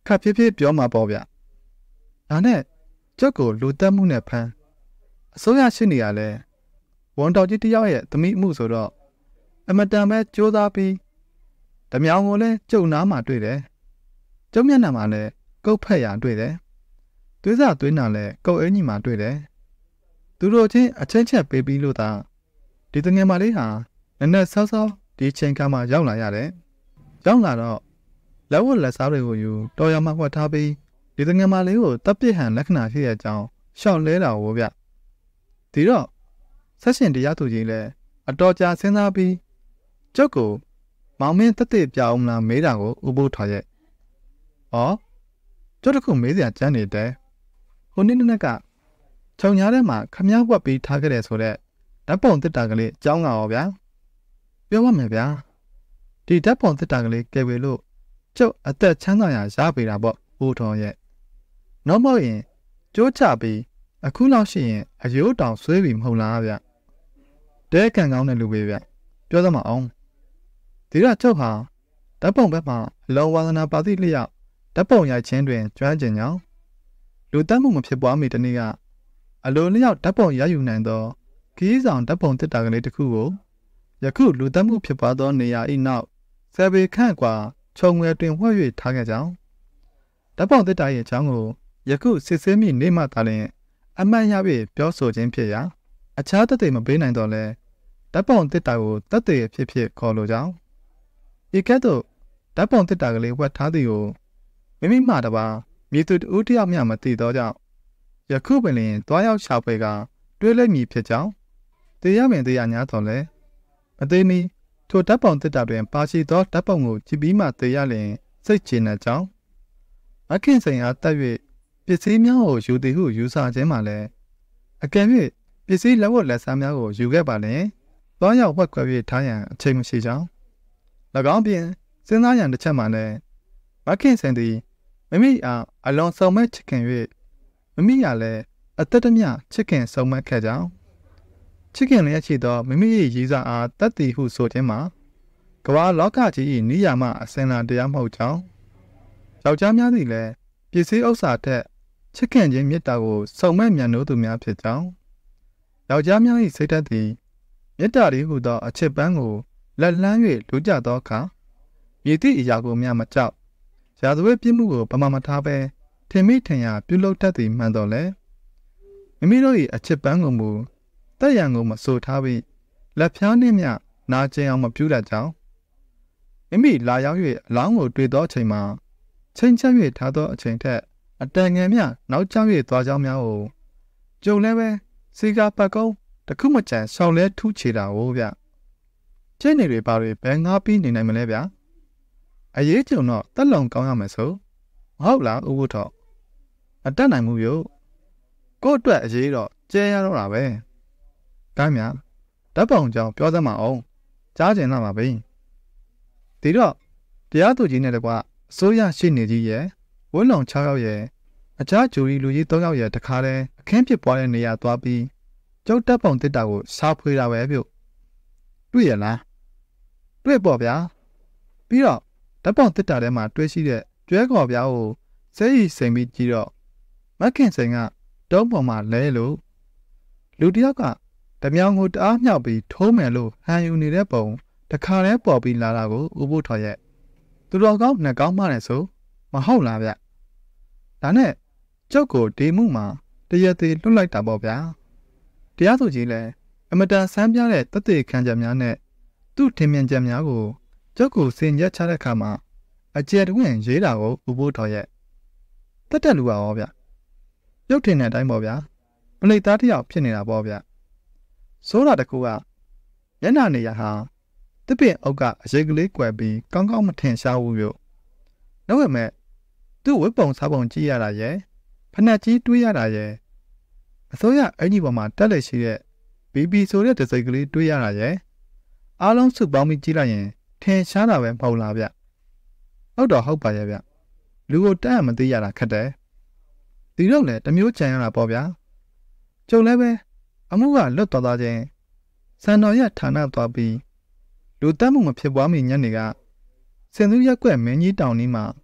Speaker 1: ခပ်ဖြည်းဖြည်းပြောမှာပေါ့ဗျဒါနဲ့ကျုပ်ကိုလူတက်မှုနဲ့ဖမ်းအစိုးရရှိနေရလဲဝန်တော်ကြီးတယောက်ရဲ့သမီးမှုဆိုတော့အမတန်ပဲကြိုးစားပြီးဓမြောင်ကိုလည်းကျုပ်နားမှာတွေ့တယ်ကျုပ်မျက်နှာမှာလည်းကုတ်ဖက်ရတွေ့တယ်သွေးစားသွေးနာလည်းကုတ်အင်းကြီးမှာတွေ့တယ်သူတို့ချင်းအချင်းချက်ပေးပြီးလို့သာဒီတငယ်မလေးဟာနက်နက်ဆောက်ဆောက်ဒီချိန်ကမှရောက်လာရတယ်ရောက်လာတော့လက်ဝတ်လက်စားတွေကိုယူတော်ရမှဝတ်ထားပြီးဒီတငယ်မလေးကိုတပ်ပစ်ဟန်လက္ခဏာရှိတဲ့အကြောင်းရှောက်လဲတာကိုဗျဒီတော့ဆက်ရှင်တရားသူကြီးလည်းအတော်ကြာစဉ်းစားပြီးကျုပ်ကိုမောင်မင်းတက်တက်ပြအောင်လားမေးတာကိုဥပုထော်ရဲ့ဩကျုပ်တခုမေးစရာကြမ်းနေတယ်ဟိုနေ့နေ့ကခြုံညာထဲမှာခမည်းဝက်ပြီးထားခဲ့တယ်ဆိုတော့ဓာတ်ပုံတစ်တာကလေးအကြောင်းကရောဗျာပြောပါမယ်ဗျာဒီဓာတ်ပုံတစ်တာကလေးကဲဝေလို့ကျုပ်အသက်ချမ်းသာရာရပေးတာပေါ့ဥထော်ရဲ့နောက်မို့ရင်ကြိုးချပြီးအခုလောက်ရှိရင်အယိုးတောင်ဆွေးပြီးမဟုတ်လားဗျတဲကန်ကောင်းတဲ့လူပဲဗျပြောသမှာအောင်ဒီတော့ကျုပ်ဟာဓာတ်ပုံဘက်မှာလောဝါသနာပါတိလျောက်ဓာတ်ပုံရိုက်ခြင်းတွင်ကျွမ်းကျင်ကြောင်းလူတက်မှုမဖြစ်ပွားမီတနေ့ကအလိုလျောက်ဓာတ်ပုံရယူနိုင်သောခီးဆောင်ဓာတ်ပုံတစ်တာကလေးတစ်ခုကိုယခုလူတက်မှုဖြစ်ပွားသောနေရာ၏နောက်ဆယ်ပေခန့်ကွာခြုံငယ်တွင်ဝှက်၍ထားခဲ့ကြောင်းဓာတ်ပုံတစ်တာရဲ့အကြောင်းကိုယခုစစ်ဆေးမိနေမှသာလျှင်အမှန်ရ၍ပြောဆိုခြင်းဖြစ်ရာအခြားတသက်မပေးနိုင်တော့လဲဓာတ်ပုံတစ်တာကိုတတ်တဲ့ဖြစ်ဖြစ်ခေါ်လိုကြောင်းဤကဲ့သို့ဓာတ်ပုံတစ်တာကလေးဝှက်ထားသည်ကိုမိမိမှတပါမြေသူတူတယောက်မျှမသိသောကြောင့်ယခုပင်လျင်တွားရောက်ရှာဖွေကတွေးလိုက်မည်ဖြစ်ကြောင်းတရားပင်တရားညာတော်လဲမသိမီထိုဓာတ်ပုံတစ်တာတွင်ပါရှိသောဓာတ်ပုံကိုကြည့်ပြီးမှသိရလျင်စိတ်ချနှံ့ကြောင်းမခင်ဆိုင်အားတက်၍ပစ္စည်းများကိုယူသည်ဟုယူဆခြင်းမှလည်းအကယ်၍ပစ္စည်းလက်ဝတ်လက်စားများကိုယူခဲ့ပါလျင်တွားရောက်ဝှက်ခွဲ၍ထားရန်အချိန်မရှိကြောင်း၎င်းပြင်စဉ်းစားရန်တစ်ချက်မှလည်းမခင်ဆိုင်သည်မိမိအားအလွန်ဆောင်မဲ့ချစ်ခင်၍မိမိကလည်းအသက်တမျှချစ်ခင်ဆောင်မဲ့ခဲ့ကြောင်းချစ်ခင်လျက်ရှိသောမိမိ၏ရည်စားအားတတ်သည်ဟုဆိုခြင်းမှာကမ္ဘာလောကကြီး၏နိယာမအစင်လာတရားမဟုတ်ကြောင်းယောက်ျားများသည်လည်းပစ္စည်းဥစ္စာထက်ချစ်ခင်ခြင်းမေတ္တာကိုဆောင်မဲ့မြန်နိုးသူများဖြစ်ကြောင်းယောက်ျားများ၏စိတ်ဓာတ်သည်မေတ္တာရည်ဟုသောအချစ်ပန်းကိုလက်လှမ်း၍လူကြသောအခါမြေသည့်အရာကိုမျှမကြောက်ရာဇဝတ်ပြစ်မှုကိုပမာမထားဘဲထင်မိထင်ရာပြုလုပ်တတ်သည်မှန်တော်လဲမိမိတို့၏အချစ်ပန်းကိုမူတက်ရန်ကိုမဆိုထားပြီးလက်ဖြားနှင့်မျှနာကျင်အောင်မပြုတတ်ကြောင်းမိမိလာရောက်၍အလောင်းကိုတွေ့သောအချိန်မှာချိန်ချက်၍ထားသောအချိန်ထက်အတန်ငယ်မျှနောက်ကျ၍သွားကြောင်းများကိုကြုံလဲပဲစီကာပတ်ကုန်းတခုမချန်ရှောင်းလဲထူးချေတာကိုဗျကျင်းနေတွေပါတွေဘယ်ငါပြီးနေနိုင်မလဲဗျအရေးကြုံတော့တက်လုံကောင်းရမယ်ဆိုမဟုတ်လားဥပုထော်အတက်နိုင်မှုယို့ကို့အတွက်အရေးတော့ကျဲရတော့တာပဲကိုင်းမြဓာတ်ပုံကြောင့်ပြောသမှာအောင်ကြားကျင်လာပါပြီဒီတော့တရားသူကြီးနဲ့တကွအစိုးရရှိနေကြီးရဲ့ဝန်းလုံ၆ယောက်ရဲ့အခြားဂျူရီလူကြီး၃ယောက်ရဲ့တခါတည်းအခင်းဖြစ်ပွားတဲ့နေရာသွားပြီးကျုပ်တပ်ပုံတစ်တာကိုရှာဖွေတာပဲပြုတ်တွေ့ရလားတွေ့ပေါ့ဗျာပြီးတော့ဓာတ်ပုံတစ်တာထဲမှာတွေ့ရှိတဲ့ကျွဲခေါ်ပြားကိုစဲရီစိန်ပြီးကြည့်တော့မခင်စိန်ကတုံးပေါ်မှာလဲလို့လူတယောက်ကဓမြောင်ကိုတအားမြောက်ပြီးထိုးမယ်လို့ဟန်ယူနေတဲ့ပုံတခါတည်းပေါ်ပြီးလာတာကိုဥပုထော်ရဲ့သူတော်ကောင်းနှကောင်းမှလည်းဆိုမဟုတ်လားဗျဒါနဲ့ကျုပ်ကိုဒီမှုမှာတရက်သေးလွတ်လိုက်တာပေါ့ဗျာတရားသူကြီးလည်းအမတန်ဆန်းပြတဲ့တသက်ခံချက်များနဲ့သူ့ထင်မြင်ချက်များကိုကျုပ်ကိုစင်ရက်ချတဲ့အခါမှာအကျယ်တွင်ရေးတာကိုဥပုထော်ရဲ့တက်တက်လူပါရောဗျရုပ်ထင်တဲ့အတိုင်းပေါ့ဗျာပလိတ်သားတစ်ယောက်ဖြစ်နေတာပေါ့ဗျဆိုးတာတကူကမျက်နှာနေရဟာတစ်ပင်အုပ်ကအရေးကလေးကွယ်ပြီးကောင်းကောင်းမထင်ရှားဘူးလို့နောက်ဝမဲ့သူ့ဝတ်ပုံစားပုံကြည့်ရတာရဲ့ဖနက်ကြီးတွေးရတာရဲ့အစိုးရအကြီးပေါ်မှာတက်လက်ရှိတဲ့ဘီဘီဆိုတဲ့တစိတ်ကလေးတွေးရတာရဲ့အားလုံးစုပေါင်းပြီးကြည့်လိုက်ရင်ထင်ရှားတာပဲမဟုတ်လားဗျဟုတ်တော့ဟုတ်ပါရဲ့ဗျလူကိုတက်ရမသိရတာခက်တယ်ဒီတော့လေတမျိုးကြံရတာပေါ့ဗျာကျုံလည်းပဲအမှုကလွတ်တော်သားချင်းစံတော်ရဌာနသွားပြီးလူတက်မှုမဖြစ်ပွားမီညနေကစင်သူရက်ကွက်မင်းကြီးတောင်ကြီးမှာ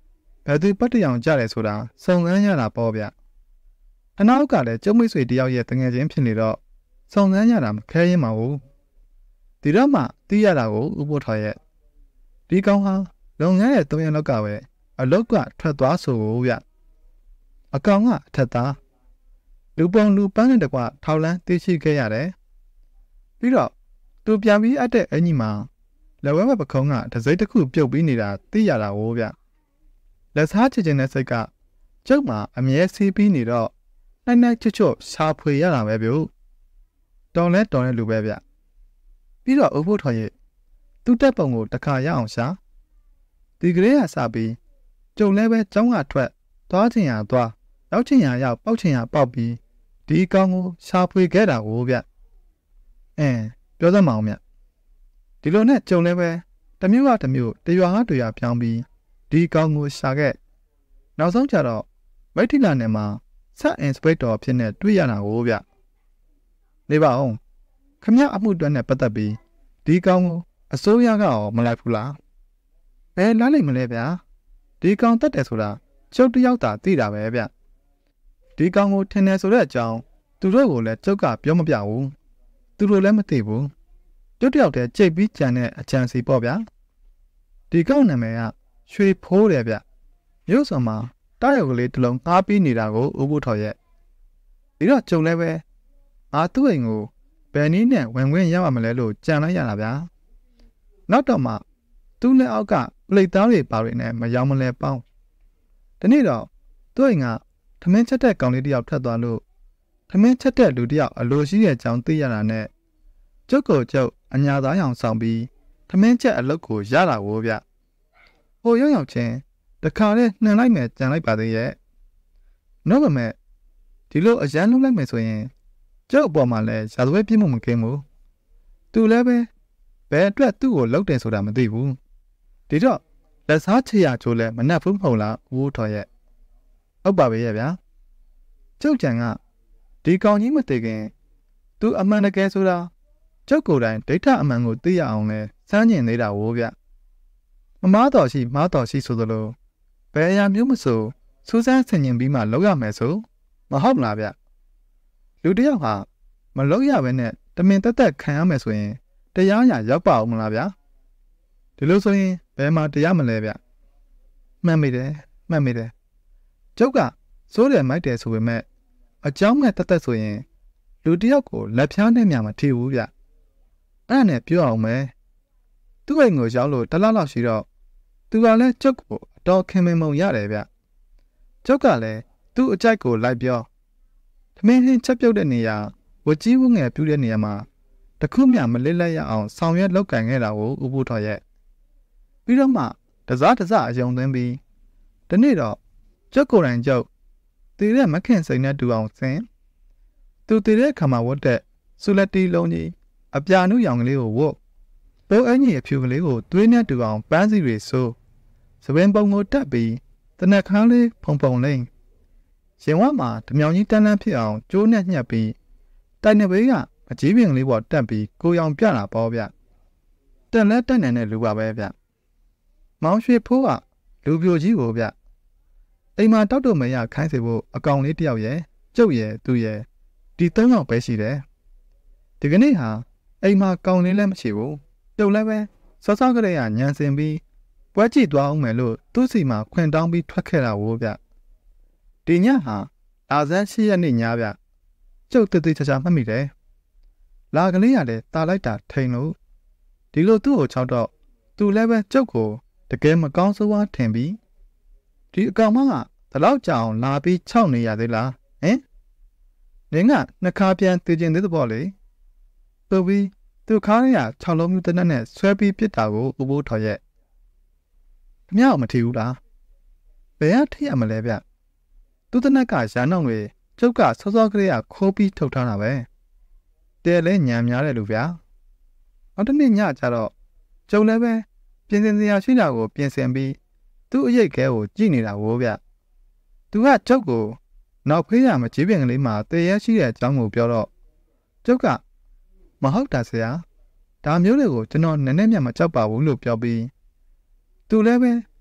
Speaker 1: ဘယ်သူပတ်တရောင်ကြတယ်ဆိုတာစုံစမ်းရတာပေါ့ဗျအနောက်ကလည်းကျုံမိတ်ဆွေတယောက်ရဲ့တငယ်ချင်းဖြစ်နေတော့စုံစမ်းရတာမခဲရင်မဟုတ်ဒီတော့မှသိရတာကိုဥပိုးထော်ရဲ့ဒီကောင်ဟာလုပ်ငန်းရဲ့သုံးရက်လောက်ကပဲအလောက်ကထွက်သွားဆိုဗျအကောင်ကအထက်သားလူပုံလူပန်းနဲ့တကွထောက်လန်းသိရှိခဲ့ရတယ်ပြီးတော့သူပြန်ပြီးအပ်တဲ့အညီမှာလက်ဝဲဘက်ပခုံးကတစိမ့်တစ်ခုပြုတ်ပြီးနေတာသိရတာကိုဗျလက်စားချစ်ခြင်းတဲ့စိတ်ကကျုပ်မှာအမြဲစီးပြီးနေတော့နိုင်နိုင်ချွတ်ချွတ်ရှာဖွေရတာပဲဗျတော်လဲတော်တဲ့လူပဲဗျပြီးတော့အုပ်ဖို့ထော်ရဲ့သူ့တက်ပုံကိုတစ်ခါရအောင်ရှာဒီကလေးကစပြီးကျုံလဲပဲကျောင်းကထွက်သွားချင်ရသွားရောက်ချင်ရရောက်ပေါက်ချင်ရပေါက်ပြီးဒီကောင်ကိုရှာဖွေခဲ့တာကိုဗျအင်းပြောစမ်းမအောင်မြတ်ဒီလိုနဲ့ကျုံလဲပဲတမျိုးကတမျိုးတရွာဟာတရွာပြောင်းပြီးဒီကောင်ကိုရှာခဲ့နောက်ဆုံးကျတော့မိထီလာနယ်မှာဆက်အင်စပက်တော်ဖြစ်နေတွေ့ရတာကိုဗျနေပါအောင်ခမရအမှုတွက်နဲ့ပတ်သက်ပြီးဒီကောင်ကိုအစိုးရကရောမလိုက်ဘူးလားဘယ်လားလိမ့်မလဲဗျာဒီကောင်တက်တယ်ဆိုတာကျုပ်တယောက်သာသိတာပဲဗျဒီကောင်ကိုထင်တယ်ဆိုတဲ့အကြောင်းသူတို့ကိုလည်းကျုပ်ကပြောမပြဘူးသူတို့လည်းမသိဘူးကျုပ်တယောက်တည်းကြိတ်ပြီးကြံတဲ့အချမ်းစီပေါ့ဗျာဒီကောင်နာမည်ကရွှေဖိုးတယ်ဗျမြို့ဆောင်မှာတားရုပ်ကလေးတစ်လုံးငားပြီးနေတာကိုဥပုထော်ရဲ့ဒီတော့ကျုံလဲပဲငါသူ့အိမ်ကိုဘယ်နည်းနဲ့ဝင်ဝင်ရမှာမလဲလို့ကြံလိုက်ရတာဗျာနောက်တော့မှသူ့လက်အောက်ကပလိတ်သားတွေပါတွေနဲ့မယောင်းမလဲပေါင်းဒီနေ့တော့သူ့အိမ်ကထမင်းချက်တဲ့ကောင်လေးတယောက်ထပ်သွားလို့ထမင်းချက်တဲ့လူတယောက်အလိုရှိတဲ့အကြောင်းသိရတာနဲ့ကျုပ်ကိုကျုပ်အညာသားရောင်ဆောင်ပြီးထမင်းချက်အလုပ်ကိုရတာကိုဗျဟိုရောက်ရောက်ချင်းတခါနဲ့နှံလိုက်မယ်ကြံလိုက်ပါသေးရဲ့နောက်ပါမဲ့ဒီလိုအရန်လုံးလိုက်မယ်ဆိုရင်ကျုပ်အပေါ်မှာလည်းရာဇဝဲပြစ်မှုမကင်းဘူးသူလည်းပဲဘယ်အတွက်သူ့ကိုလှုပ်တယ်ဆိုတာမသိဘူးဒီတော့လက်စားချရချိုးလဲမနှက်ဘူးမဟုတ်လားဝိုးထော်ရဲ့ဟုတ်ပါပဲရဲ့ဗျာကျုပ်ကြံကဒီကောင်ကြီးမသိခင်သူအမှန်တကယ်ဆိုတာကျုပ်ကိုယ်တိုင်ဒိဋ္ဌအမှန်ကိုသိရအောင်လဲစမ်းကျင်သေးတာဝိုးဗျမမားတော်ရှိမားတော်ရှိဆိုသလိုဘယ်အရာမျိုးမဆိုစူးစမ်းဆင်ခြင်ပြီးမှလုပ်ရမယ်ဆိုမဟုတ်လားဗျလူတယောက်ဟာမလုပ်ရဘဲနဲ့တမင်တက်တက်ခံရမယ်ဆိုရင်တရားရရောက်ပါဦးမလားဗျာဒီလိုဆိုရင်ဘယ်မှာတရားမလဲဗျမှတ်မိတယ်မှတ်မိတယ်ကျုပ်ကစိုးတယ်မိုက်တယ်ဆိုပေမဲ့အကြောင်းမဲ့တက်တက်ဆိုရင်လူတယောက်ကိုလက်ဖြားနဲ့မြမထီဘူးဗျအဲ့ဒါနဲ့ပြောအောင်မယ်သူ့အိမ်ကိုရောက်လို့တလားလောက်ရှိတော့သူကလည်းကျုပ်ကိုအတော်ခင်မင်မုံရတယ်ဗျကျုပ်ကလည်းသူ့အကြိုက်ကိုလိုက်ပြောသမင်းဟင်းချက်ပြုတ်တဲ့နေရာဝကြီးဝငယ်ပြူတဲ့နေရာမှာတခုမှမလစ်လက်ရအောင်ဆောင်ရွက်လုပ်ကင်ခဲ့တာကိုဥပုထော်ရဲ့ပြီးတော့မှတစားတစားအယုံသွင်းပြီးဒီနေ့တော့ကျုပ်ကိုယ်တိုင်ကျုပ်တည်တဲ့မခင်စိန်နဲ့တူအောင်စင်သူတည်တဲ့ခါမှာဝတ်တဲ့ဆူလက်တီလုံးကြီးအပြာနုရောင်ကလေးကိုဝတ်ပုံအညီအဖြူကလေးကိုသွေးနဲ့တူအောင်ပန်းစီတွေဆိုးစပင်ပုံကိုတက်ပြီးတနက်ခမ်းလေးဖုံဖုံလိမ့်ရင်ဝမှာဓမြောင်ကြီးတန်းတန်းဖြစ်အောင်ကျိုးနဲ့ညှက်ပြီးတိုက်နေဘေးကအကြီးပင်လေးပေါ်တက်ပြီးကိုရောင်ပြတာပေါ့ဗျတက်လက်တက်နေတဲ့လူပါပဲဗျမောင်ရွှေဖိုးကလူပြိုကြီးကိုဗျအိမ်မှာတောက်တော့မရခိုင်းစေဖို့အကောင်လေးတယောက်ရဲ့ကျုပ်ရဲ့သူ့ရဲ့ဒီသုံးယောက်ပဲရှိတယ်ဒီကနေ့ဟာအိမ်မှာကောင်လေးလည်းမရှိဘူးကျုပ်လည်းပဲစောစောကလေးကညံစင်ပြီးပွဲကြည့်သွားအောင်မယ်လို့သူ့စီမှာခွင်တောင်းပြီးထွက်ခဲ့တာကိုဗျဒီညဟာအာဇန်ရှိရက်နေ့ညဗျကျုပ်တည်တည်ချာချာမှတ်မိတယ်လာကလေးကလည်းတာလိုက်တာထိန်လို့ဒီလိုသူ့ကိုချောက်တော့သူလည်းပဲကျုပ်ကိုတကယ်မကောင်းဆိုးဝါးထင်ပြီးဒီအကောင်မကဒီလောက်ကြောင်လာပြီးခြောက်နေရသေးလားဟင်နင်းကနှစ်ခါပြန်တည်ကျင်သေးသဘောလေသူပြီးသူခါးရခြောက်လုံးမျိုးတနက်နဲ့ဆွဲပြီးပြစ်တာကိုဥပိုးထော်ရဲ့ခမရမထီဘူးလားဘယ်ကထိရမလဲဗျသူတနက်ကရန်အောင်တွေကျုပ်ကစောစောကလေးကခိုးပြီးထုတ်ထားတာပဲတဲလဲညံများတယ်လို့ဗျာနောက်တစ်နေ့ညကျတော့ကျုံလည်းပဲပြင်ဆင်စရာရှိတာကိုပြင်ဆင်ပြီးသူ့အရိတ်ခဲကိုကြည့်နေတာကိုဗျသူကကျုပ်ကိုနောက်ဖေးရမကြီးပင်ကလေးမှာတည်ရရှိတဲ့အကြောင်းကိုပြောတော့ကျုပ်ကမဟုတ်တာဆရာဒါမျိုးတွေကိုကျွန်တော်နည်းနည်းမှမကြောက်ပါဘူးလို့ပြောပြီးသူလည်းပဲ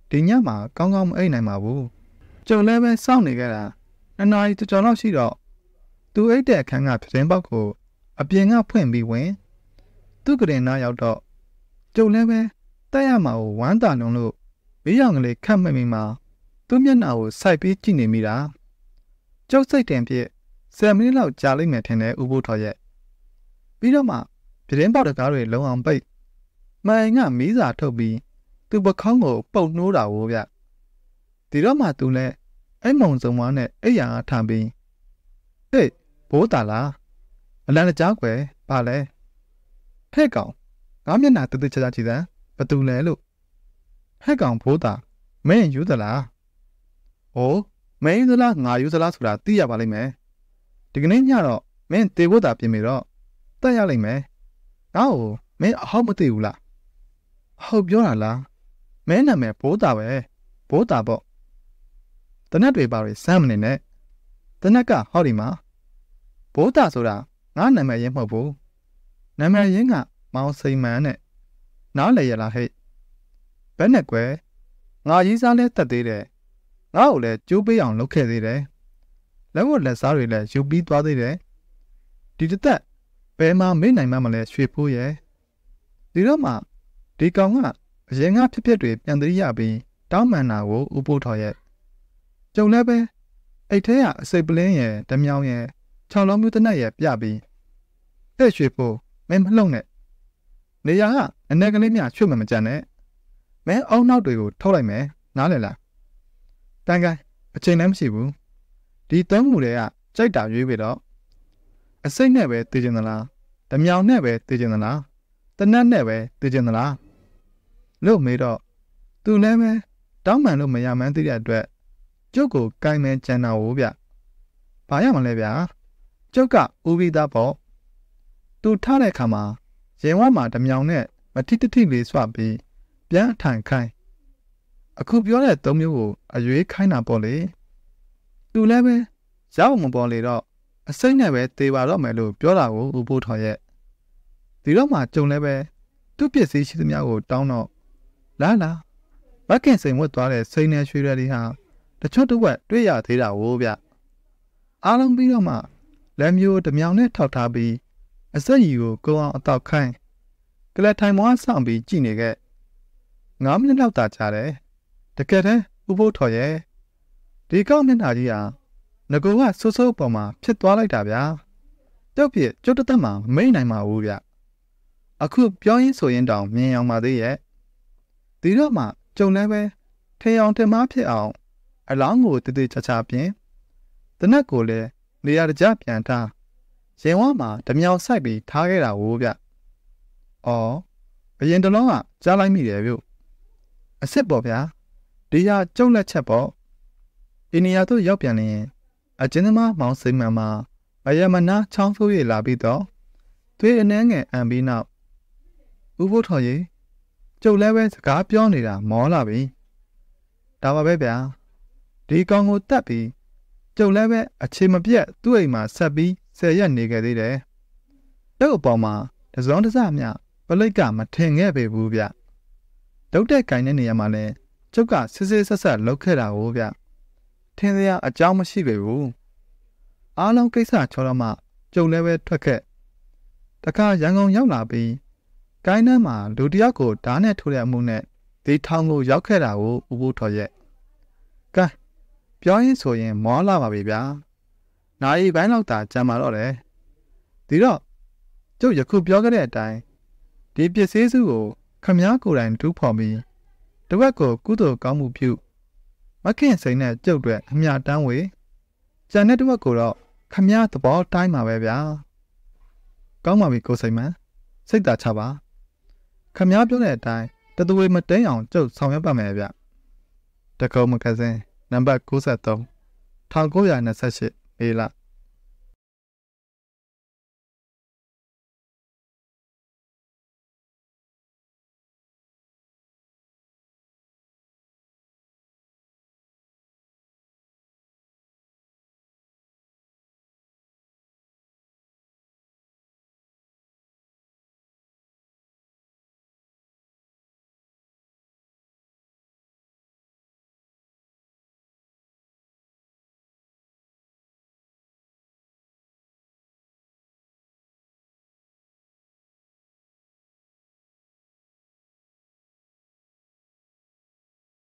Speaker 1: ဒီညမှာကောင်းကောင်းမအိပ်နိုင်ပါဘူးကျုပ်လည်းပဲစောင့်နေကြတာနှစ်နာရီကျော်လောက်ရှိတော့သူအိတ်တဲ့အခန်းကပြတင်းပေါက်ကိုအပြင်ကဖွင့်ပြီးဝင်သူ့ကရင်နားရောက်တော့ကျုပ်လည်းပဲတက်ရမှာကိုဝမ်းသာလုံးလို့ဘေးရောင်ကလေးခတ်မိမိမှာသူ့မျက်နှာကိုစိုက်ပြီးကြည့်နေမိတာကျုပ်စိတ်တင်ပြည့်ဆယ်မိနစ်လောက်ကြာလိမ့်မယ်ထင်တယ်ဦးဘိုးထော်ရဲ့ပြီးတော့မှပြတင်းပေါက်တကားတွေလုံအောင်ပိတ်မိုင်ကမီးစာထုတ်ပြီးသူ့ပခေါင်းကိုပုတ်နှိုးတာဝိုးဗျဒီတော့မှသူလည်းအဲ့မုံစုံမနဲ့အဲ့ရံထမ်းပြီးဟေးဘိုးတာလားအလန်တကြားကွယ်ပါလဲဟဲ့ကောင်ငါမျက်နှာတူတူချာချာကြည့်စမ်းဘသူလဲလို့ဟဲ့ကောင်ဘိုးတာမင်းယူသလားဟိုးမင်းယူသလားငါယူသလားဆိုတာသိရပါလိမ့်မယ်ဒီကနေ့ညတော့မင်းတေဖို့တာပြင်ပြီတော့တက်ရလိမ့်မယ်ငါ့ကိုမင်းအဟောက်မသိဘူးလားဟုတ်ပြောတာလားမင်းနာမည်ဘိုးတာပဲဘိုးတာပေါ့တနက်တွေပါတွေစမ်းမနေနဲ့တနက်ကဟောဒီမှာဘိုးတာဆိုတာငါနာမည်ရင်းမဟုတ်ဘူးနာမည်ရင်းကမောင်စိန်မန်းနဲ့နားလေရလားဟဲ့ဘယ်နဲ့ကွယ်ငါရေးစားလဲတက်သေးတယ်ငါ့ကိုလည်းကျိုးပေးအောင်လုပ်ခဲ့သေးတယ်လက်ဝတ်လက်စားတွေလည်းယူပြီးသွားသေးတယ်ဒီတစ်သက်ဘယ်မှာမေ့နိုင်မှမလဲရွှေဖိုးရဲ့ဒီတော့မှဒီကောင်ကအရင်ကဖြစ်ဖြစ်တွေပြန်သတိရပြီးတောင်းပန်တာကိုဥပိုးထော်ရဲ့ကျုံလည်းပဲအိတ်ထဲကအစိပ်ပလင်းရဲ့ဓမြောင်ရဲ့ခြောက်လုံးမျိုးတနက်ရဲ့ပြပြီးအဲ့ရွှေဖိုးမင်းမလှုပ်နဲ့နေရာကအ내ကလေးမြချွတ်မှမကြမ်းနဲ့မင်းအောက်နောက်တွေကိုထုတ်လိုက်မယ်နားလည်လားတန်ကိုင်းအချိန်လည်းမရှိဘူးဒီသုံးမှုတွေကကြိုက်တာရွေးပြီးတော့အစိတ်နဲ့ပဲတည်ကျင်သလားဓမြောင်နဲ့ပဲတည်ကျင်သလားတနတ်နဲ့ပဲတည်ကျင်သလားလို့မေးတော့သူလည်းပဲတောင်းပန်လို့မရမှန်းသိတဲ့အတွက်ကျုပ်ကိုကိုင်းမဲကြံတာဟုတ်ဗျဘာရမလဲဗျာကျုပ်ကဦးပြီးသားပေါ့သူထားတဲ့အခါမှာရင်ဝါမှာဓမြောင်နဲ့မထိတထိလေးဆွပြီးပြန်အထိုင်ခိုင်းအခုပြောတဲ့သုံးမျိုးကိုအရွေးခိုင်းတာပေါ့လေသူလည်းပဲရောက်မပေါ်လေတော့အစိမ့်နဲ့ပဲတေပါတော့မယ်လို့ပြောတာကိုဦးဖိုးထော်ရဲ့ဒီတော့မှကြုံလည်းပဲသူ့ပစ္စည်းရှိသမျှကိုတောင်းတော့လာလာမကင်စိန်ဝတ်သွားတဲ့စိန်နယ်ရွှေရည်ဟာတချွတ်တစ်ဝက်တွေ့ရသေးတာကိုဗျအားလုံးပြီးတော့မှလက်မျိုးဓမြောင်နဲ့ထောက်ထားပြီးအစက်ကြီးကိုကိုအောင်အတော့ခိုင်းကလထိုင်မောင်းဆောင်ပြီးကြည့်နေခဲ့ငါးမိနစ်လောက်သာကြာတယ်တကယ်တမ်းဥဖို့ထော်ရဲ့ဒီကောက်မျက်နှာကြီးဟာငကိုကဆိုးဆိုးပေါ်မှာဖြစ်သွားလိုက်တာဗျာတောက်ပြကျုပ်တသက်မှာမိတ်နိုင်မှာဘူးဗျအခုပြောရင်းဆိုရင်တောင်မြင်အောင်ပါသေးရဲ့ဒီတော့မှကြုံလဲပဲထေအောင်ထမဖြစ်အောင်အလောင်းကိုတည်တည်ချာချာပြင်တနက်ကိုလည်းနေရာတကျပြန်ထားရင်ဝါမှာဓမြောင်ဆိုင်ပြီးထားခဲ့တာဝိုးဗျအော်အရင်တလုံးကကြားလိုက်မိတယ်ဗျအစ်စ်ပေါ့ဗျာဒီဟာကျုံလက်ချက်ပေါ့အိန္ဒိယတို့ရောက်ပြန်နေရင်အကျဉ်းသမားမောင်စိမ်မှန်မှာအယမနာချောင်းဆိုးရလာပြီးတော့သွေးအနှဲငယ်အံပြီးနောက်ဥဖို့ထော်ရီကျုပ်လည်းပဲစကားပြောနေတာမောလာပြီဒါပါပဲဗျာဒီကောင်ကိုတတ်ပြီးကျုပ်လည်းပဲအခြေမပြတ်သူ့အိမ်မှာဆက်ပြီးဆယ်ရက်နေခဲ့သေးတယ်တုတ်အပေါ်မှာတစုံတစမြပလိတ်ကမထင်ခဲ့ပေဘူးဗျတုတ်တဲ့ကိုင်တဲ့နေရာမှာလဲကျုပ်ကစစ်စစ်ဆက်ဆက်လုပ်ခဲ့တာကိုဗျထင်စရာအကြောင်းမရှိပေဘူးအားလုံးကိစ္စချောတော့မှကျုပ်လည်းပဲထွက်ခဲ့တခါရန်ကုန်ရောက်လာပြီးကိုင်းနှမ်းမှာလူတယောက်ကိုဓာတ်နဲ့ထိုးတဲ့အမှုနဲ့ဒီထောင်ကိုရောက်ခဲ့တာကိုဦးဖို့ထော်ရဲ့ကဲပြောရင်းဆိုရင်မောလာပါပြီဗျာနာရီပိုင်းလောက်သာကြာမှာတော့တယ်ဒီတော့ကျုပ်ယခုပြောခဲ့တဲ့အတိုင်းဒီပစ္စည်းစုကိုခမားကိုယ်တိုင်တူးဖော်ပြီးတဝက်ကိုကုသိုလ်ကောင်းမှုပြုမခင်စိန်နဲ့ကျုပ်တွေအမြတမ်းဝေကျန်တဲ့တဝက်ကိုတော့ခမားသဘောတိုင်းမှာပဲဗျာကောင်းပါပြီကိုစိန်မန်းစိတ်သာချပါခမားပြောတဲ့အတိုင်းတသွေးမတိန်အောင်ကျုပ်ဆောင်ရွက်ပါမယ်ဗျတကုံးမကစင်းနံပါတ်၉၃ ၁၉၂၈မေလ